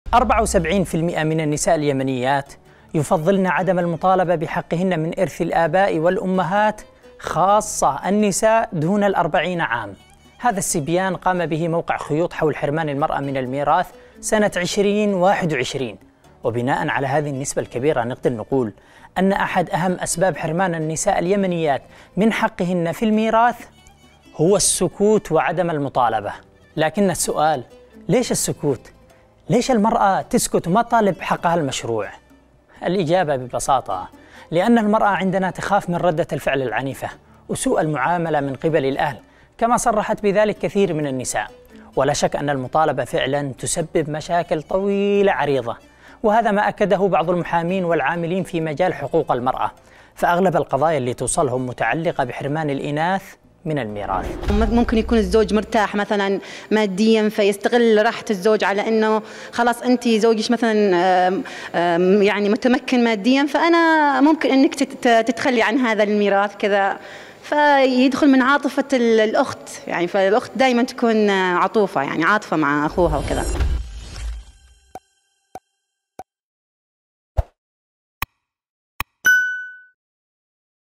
74% من النساء اليمنيات يفضلن عدم المطالبة بحقهن من إرث الآباء والأمهات، خاصة النساء دون 40 عام. هذا السبيان قام به موقع خيوط حول حرمان المرأة من الميراث سنة 2021، وبناء على هذه النسبة الكبيرة نقدر نقول أن أحد أهم أسباب حرمان النساء اليمنيات من حقهن في الميراث هو السكوت وعدم المطالبة. لكن السؤال، ليش السكوت؟ ليش المرأة تسكت وما تطالب حقها المشروع؟ الإجابة ببساطة لأن المرأة عندنا تخاف من ردة الفعل العنيفة وسوء المعاملة من قبل الأهل، كما صرحت بذلك كثير من النساء. ولا شك أن المطالبة فعلا تسبب مشاكل طويلة عريضة، وهذا ما أكده بعض المحامين والعاملين في مجال حقوق المرأة. فأغلب القضايا اللي توصلهم متعلقة بحرمان الإناث من الميراث. ممكن يكون الزوج مرتاح مثلا ماديا فيستغل راحة الزوج على انه خلاص انت زوجك مثلا يعني متمكن ماديا، فانا ممكن انك تتخلي عن هذا الميراث كذا، فيدخل من عاطفة الأخت. يعني فالأخت دائما تكون عطوفة، يعني عاطفة مع أخوها وكذا.